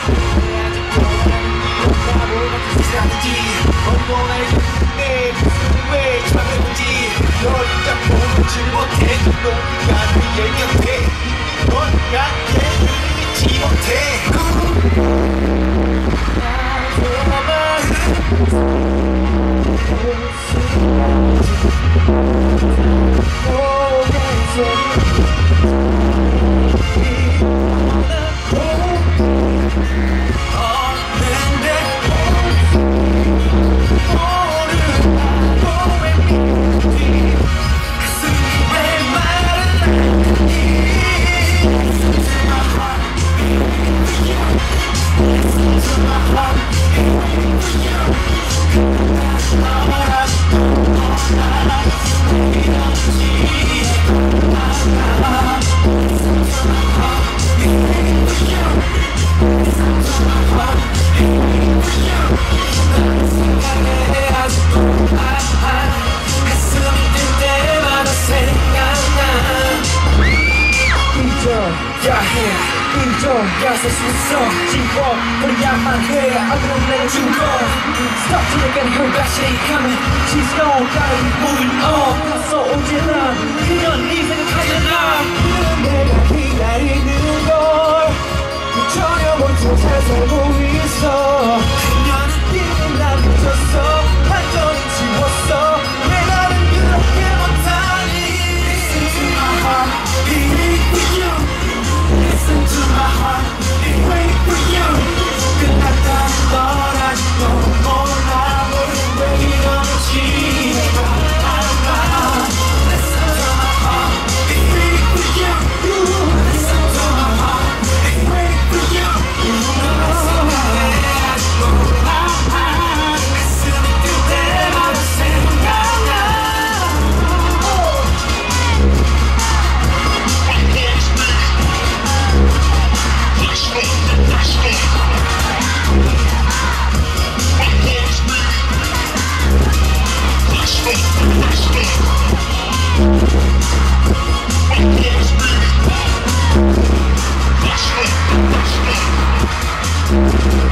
인정해서 수서 지워버려야만 해 어두운 내 죽어 Stop to look at her back she coming She's gone gotta be moving on 가서 언제나 그냥 네 생각하잖아 내가 기다리는 걸 전혀 모르지 못해 살고 있어 그녀는 이미 날 미쳤어 완전히 지웠어 왜 나는 그렇게 못하니 Listen to my heart beat for you Listen to my heart, it wait for you 끝났다는 걸 아직도 몰라 모든 왜 이러는지 내가 알아 Listen to my heart, it wait for you Listen to my heart, it wait for you 너만 생각해 아직도 가슴이 뛸 때마다 생각나 Let's go.